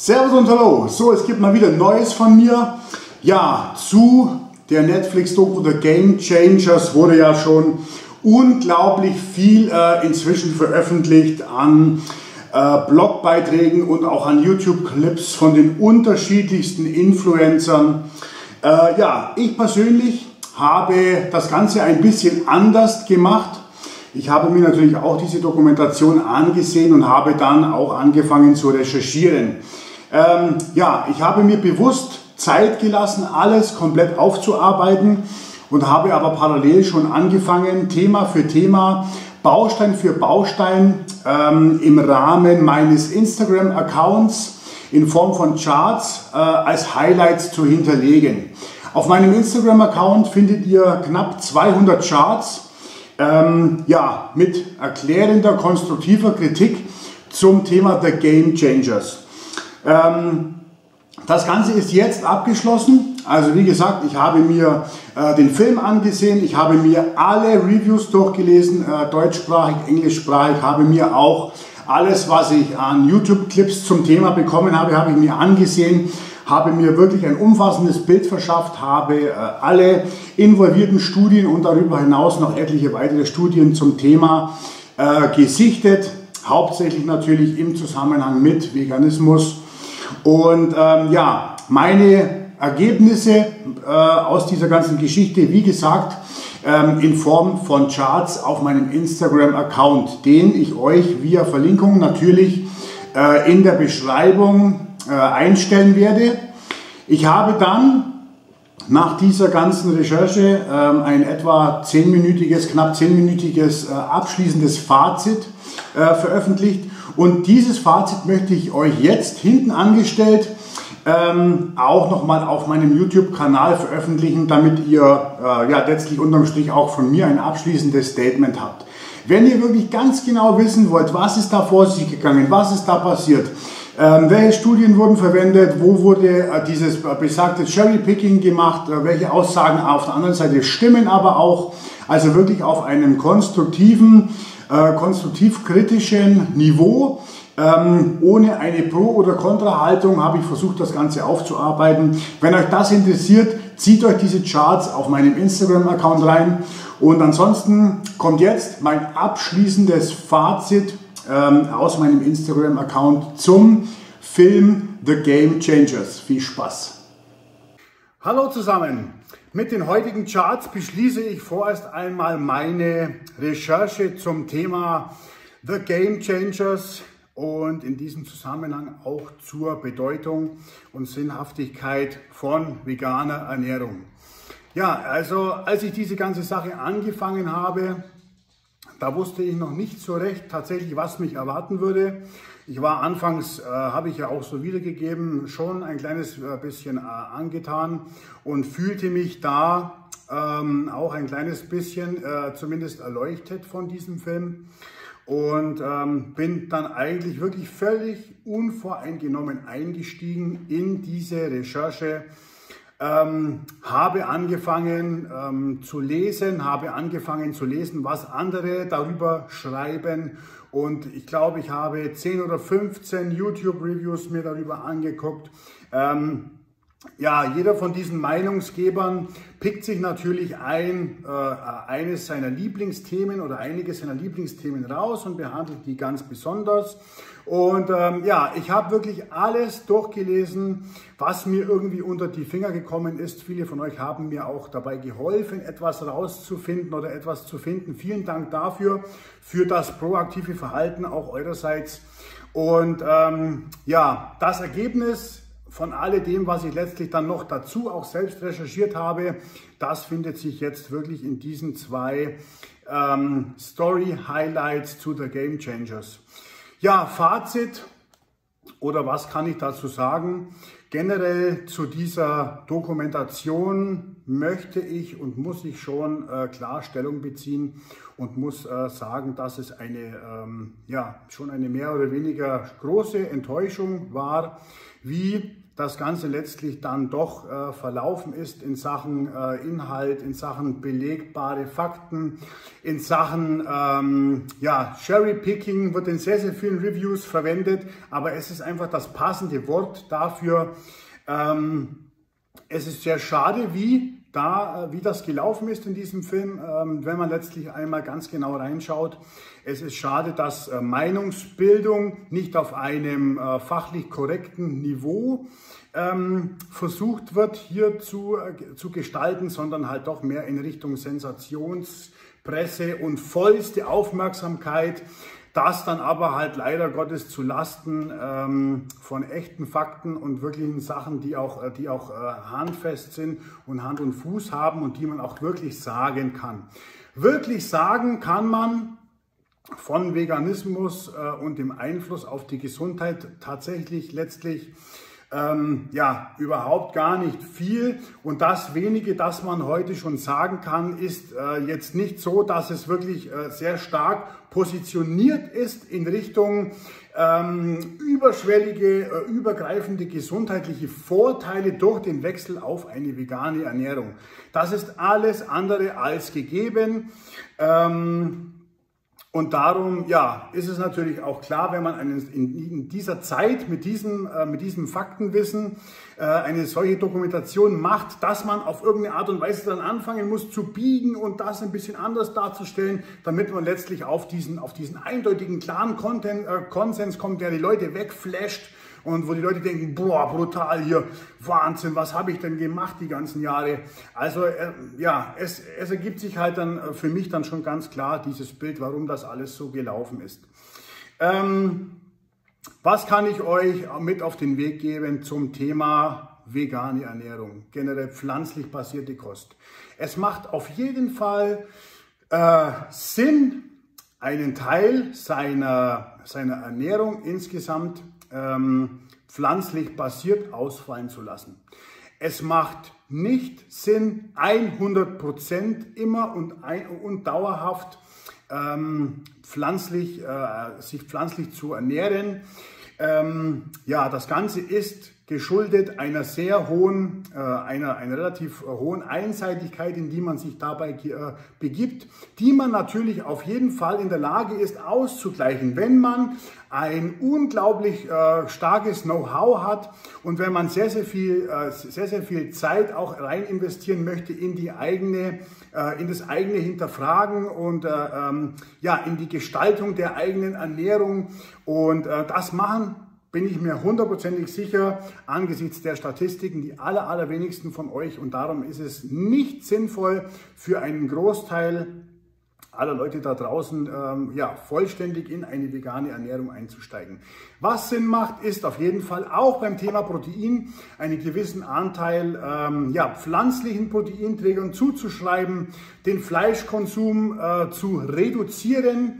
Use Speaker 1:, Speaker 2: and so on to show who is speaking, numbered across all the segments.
Speaker 1: Servus und Hallo. So, es gibt mal wieder Neues von mir. Ja, zu der Netflix-Doku The Game Changers wurde ja schon unglaublich viel inzwischen veröffentlicht an Blogbeiträgen und auch an YouTube-Clips von den unterschiedlichsten Influencern. Ja, ich persönlich habe das Ganze ein bisschen anders gemacht. Ich habe mir natürlich auch diese Dokumentation angesehen und habe dann auch angefangen zu recherchieren. Ja, ich habe mir bewusst Zeit gelassen, alles komplett aufzuarbeiten und habe aber parallel schon angefangen, Thema für Thema, Baustein für Baustein im Rahmen meines Instagram-Accounts in Form von Charts als Highlights zu hinterlegen. Auf meinem Instagram-Account findet ihr knapp 200 Charts, ja, mit erklärender, konstruktiver Kritik zum Thema The Game Changers. Das Ganze ist jetzt abgeschlossen. Also wie gesagt, ich habe mir den Film angesehen, ich habe mir alle Reviews durchgelesen, deutschsprachig, englischsprachig, habe mir auch alles, was ich an YouTube-Clips zum Thema bekommen habe, habe ich mir angesehen, habe mir wirklich ein umfassendes Bild verschafft, habe alle involvierten Studien und darüber hinaus noch etliche weitere Studien zum Thema gesichtet, hauptsächlich natürlich im Zusammenhang mit Veganismus. Und ja, meine Ergebnisse aus dieser ganzen Geschichte, wie gesagt, in Form von Charts auf meinem Instagram-Account, den ich euch via Verlinkung natürlich in der Beschreibung einstellen werde. Ich habe dann nach dieser ganzen Recherche ein etwa knapp 10-minütiges abschließendes Fazit veröffentlicht. Und dieses Fazit möchte ich euch jetzt hinten angestellt auch nochmal auf meinem YouTube-Kanal veröffentlichen, damit ihr ja, letztlich unterm Strich auch von mir ein abschließendes Statement habt. Wenn ihr wirklich ganz genau wissen wollt, was ist da vor sich gegangen, was ist da passiert, welche Studien wurden verwendet, wo wurde dieses besagte Cherry-Picking gemacht, welche Aussagen auf der anderen Seite stimmen aber auch, also wirklich auf einem konstruktiven, konstruktiv-kritischen Niveau, ohne eine Pro- oder Kontra-Haltung habe ich versucht, das Ganze aufzuarbeiten. Wenn euch das interessiert, zieht euch diese Charts auf meinem Instagram-Account rein. Und ansonsten kommt jetzt mein abschließendes Fazit aus meinem Instagram-Account zum Film The Game Changers. Viel Spaß! Hallo zusammen! Mit den heutigen Charts beschließe ich vorerst einmal meine Recherche zum Thema The Game Changers und in diesem Zusammenhang auch zur Bedeutung und Sinnhaftigkeit von veganer Ernährung. Ja, also als ich diese ganze Sache angefangen habe, da wusste ich noch nicht so recht tatsächlich, was mich erwarten würde. Ich war anfangs, habe ich ja auch so wiedergegeben, schon ein kleines bisschen angetan und fühlte mich da auch ein kleines bisschen zumindest erleuchtet von diesem Film und bin dann eigentlich wirklich völlig unvoreingenommen eingestiegen in diese Recherche. Habe angefangen zu lesen, was andere darüber schreiben und ich glaube, ich habe 10 oder 15 YouTube-Reviews mir darüber angeguckt. Ja, jeder von diesen Meinungsgebern pickt sich natürlich eines seiner Lieblingsthemen oder einige seiner Lieblingsthemen raus und behandelt die ganz besonders. Und ja, ich habe wirklich alles durchgelesen, was mir irgendwie unter die Finger gekommen ist. Viele von euch haben mir auch dabei geholfen, etwas rauszufinden oder etwas zu finden. Vielen Dank dafür, für das proaktive Verhalten auch eurerseits. Und ja, das Ergebnis von alledem, was ich letztlich dann noch dazu auch selbst recherchiert habe, das findet sich jetzt wirklich in diesen zwei Story-Highlights zu The Game Changers. Ja, Fazit oder was kann ich dazu sagen? Generell zu dieser Dokumentation möchte ich und muss ich schon klar Stellung beziehen und muss sagen, dass es ja, schon eine mehr oder weniger große Enttäuschung war, wie das Ganze letztlich dann doch verlaufen ist in Sachen Inhalt, in Sachen belegbare Fakten, in Sachen Cherry-Picking wird in sehr, sehr vielen Reviews verwendet, aber es ist einfach das passende Wort dafür. Es ist sehr schade, wie das gelaufen ist in diesem Film, wenn man letztlich einmal ganz genau reinschaut. Es ist schade, dass Meinungsbildung nicht auf einem fachlich korrekten Niveau versucht wird hier zu gestalten, sondern halt doch mehr in Richtung Sensationspresse und vollste Aufmerksamkeit. Das dann aber halt leider Gottes zu Lasten von echten Fakten und wirklichen Sachen, die auch handfest sind und Hand und Fuß haben und die man auch wirklich sagen kann. Wirklich sagen kann man von Veganismus und dem Einfluss auf die Gesundheit tatsächlich letztlich überhaupt gar nicht viel. Und das wenige, das man heute schon sagen kann, ist jetzt nicht so, dass es wirklich sehr stark positioniert ist in Richtung überschwellige, übergreifende gesundheitliche Vorteile durch den Wechsel auf eine vegane Ernährung. Das ist alles andere als gegeben. Und darum, ist es natürlich auch klar, wenn man in dieser Zeit mit diesem Faktenwissen eine solche Dokumentation macht, dass man auf irgendeine Art und Weise dann anfangen muss zu biegen und das ein bisschen anders darzustellen, damit man letztlich auf diesen eindeutigen, klaren Konsens kommt, der die Leute wegflasht. Und wo die Leute denken, boah, brutal hier, Wahnsinn, was habe ich denn gemacht die ganzen Jahre? Also es ergibt sich halt dann für mich dann schon ganz klar dieses Bild, warum das alles so gelaufen ist. Was kann ich euch mit auf den Weg geben zum Thema vegane Ernährung, generell pflanzlich basierte Kost? Es macht auf jeden Fall Sinn, einen Teil seiner Ernährung insgesamt pflanzlich basiert ausfallen zu lassen. Es macht nicht Sinn, 100% immer und dauerhaft sich pflanzlich zu ernähren. Das Ganze ist geschuldet einer sehr hohen, einer relativ hohen Einseitigkeit, in die man sich dabei begibt, die man natürlich auf jeden Fall in der Lage ist auszugleichen, wenn man ein unglaublich starkes Know-how hat und wenn man sehr, sehr viel Zeit auch rein investieren möchte in das eigene Hinterfragen und in die Gestaltung der eigenen Ernährung. Und das machen, bin ich mir hundertprozentig sicher, angesichts der Statistiken, die allerwenigsten von euch. Und darum ist es nicht sinnvoll für einen Großteil aller Leute da draußen, vollständig in eine vegane Ernährung einzusteigen. Was Sinn macht, ist auf jeden Fall auch beim Thema Protein einen gewissen Anteil pflanzlichen Proteinträgern zuzuschreiben, den Fleischkonsum zu reduzieren,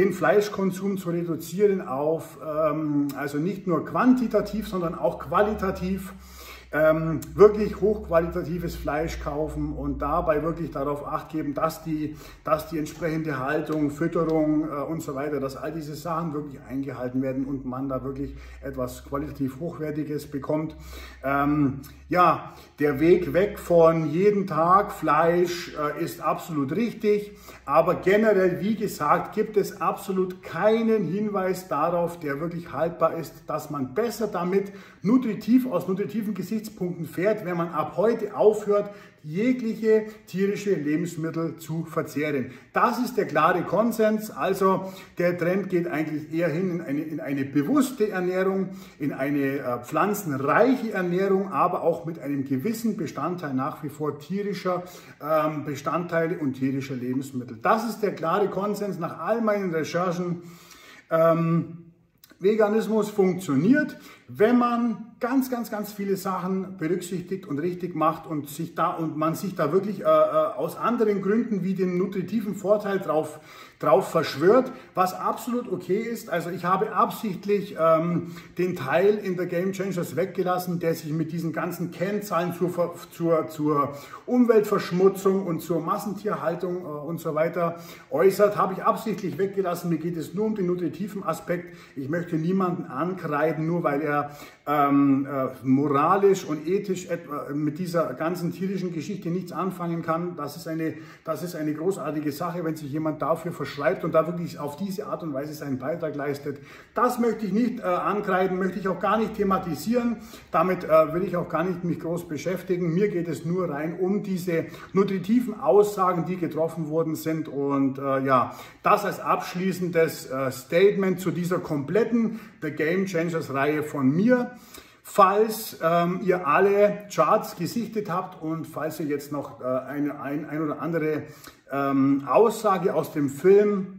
Speaker 1: auf, also nicht nur quantitativ, sondern auch qualitativ, wirklich hochqualitatives Fleisch kaufen und dabei wirklich darauf Acht geben, dass die entsprechende Haltung, Fütterung und so weiter, dass all diese Sachen wirklich eingehalten werden und man da wirklich etwas qualitativ Hochwertiges bekommt. Der Weg weg von jeden Tag Fleisch ist absolut richtig, aber generell, wie gesagt, gibt es absolut keinen Hinweis darauf, der wirklich haltbar ist, dass man besser damit aus nutritiven Gesichtspunkten fährt, wenn man ab heute aufhört, jegliche tierische Lebensmittel zu verzehren. Das ist der klare Konsens. Also der Trend geht eigentlich eher hin in eine bewusste Ernährung, in eine pflanzenreiche Ernährung, aber auch mit einem gewissen Bestandteil nach wie vor tierischer Bestandteile und tierischer Lebensmittel. Das ist der klare Konsens nach all meinen Recherchen. Veganismus funktioniert, wenn man ganz viele Sachen berücksichtigt und richtig macht und man sich da wirklich aus anderen Gründen wie dem nutritiven Vorteil drauf verschwört, was absolut okay ist. Also ich habe absichtlich den Teil in der Game Changers weggelassen, der sich mit diesen ganzen Kennzahlen zur Umweltverschmutzung und zur Massentierhaltung und so weiter äußert, habe ich absichtlich weggelassen. Mir geht es nur um den nutritiven Aspekt. Ich möchte niemanden ankreiden, nur weil er moralisch und ethisch mit dieser ganzen tierischen Geschichte nichts anfangen kann. Das ist eine großartige Sache, wenn sich jemand dafür verschreibt und da wirklich auf diese Art und Weise seinen Beitrag leistet. Das möchte ich nicht ankreiden, möchte ich auch gar nicht thematisieren. Damit will ich auch gar nicht mich groß beschäftigen. Mir geht es nur rein um diese nutritiven Aussagen, die getroffen worden sind. Und ja, das als abschließendes Statement zu dieser kompletten The Game Changers Reihe von mir. Falls ihr alle Charts gesichtet habt und falls ihr jetzt noch ein oder andere Aussage aus dem Film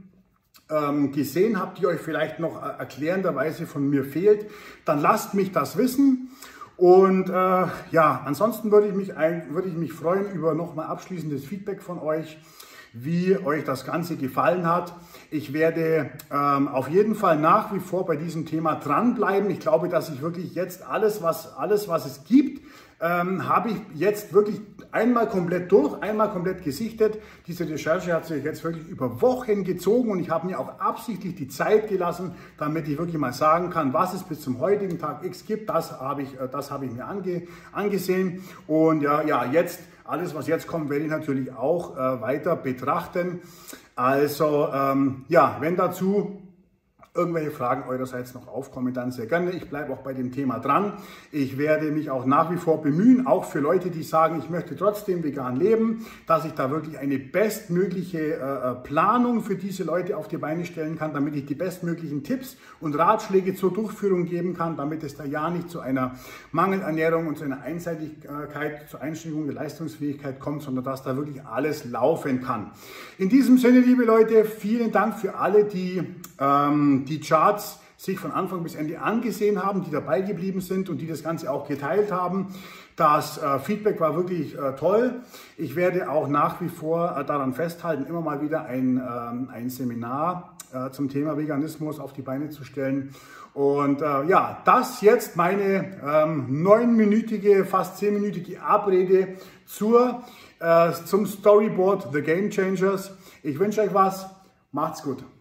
Speaker 1: gesehen habt, die euch vielleicht noch erklärenderweise von mir fehlt, dann lasst mich das wissen. Und ja, ansonsten würde ich mich freuen über nochmal abschließendes Feedback von euch, wie euch das Ganze gefallen hat. Ich werde auf jeden Fall nach wie vor bei diesem Thema dranbleiben. Ich glaube, dass ich wirklich jetzt alles, was es gibt, habe ich jetzt wirklich einmal komplett gesichtet. Diese Recherche hat sich jetzt wirklich über Wochen gezogen und ich habe mir auch absichtlich die Zeit gelassen, damit ich wirklich mal sagen kann, was es bis zum heutigen Tag X gibt. Das habe ich mir angesehen. Und ja, jetzt, alles was jetzt kommt, werde ich natürlich auch weiter betrachten. Also ja, wenn dazu irgendwelche Fragen eurerseits noch aufkommen, dann sehr gerne. Ich bleibe auch bei dem Thema dran. Ich werde mich auch nach wie vor bemühen, auch für Leute, die sagen, ich möchte trotzdem vegan leben, dass ich da wirklich eine bestmögliche Planung für diese Leute auf die Beine stellen kann, damit ich die bestmöglichen Tipps und Ratschläge zur Durchführung geben kann, damit es da ja nicht zu einer Mangelernährung und zu einer Einseitigkeit, zur Einschränkung der Leistungsfähigkeit kommt, sondern dass da wirklich alles laufen kann. In diesem Sinne, liebe Leute, vielen Dank für alle, die die Charts sich von Anfang bis Ende angesehen haben, die dabei geblieben sind und die das Ganze auch geteilt haben. Das Feedback war wirklich toll. Ich werde auch nach wie vor daran festhalten, immer mal wieder ein Seminar zum Thema Veganismus auf die Beine zu stellen. Und ja, das jetzt meine 9-minütige, fast 10-minütige Abrede zum Storyboard The Game Changers. Ich wünsche euch was. Macht's gut.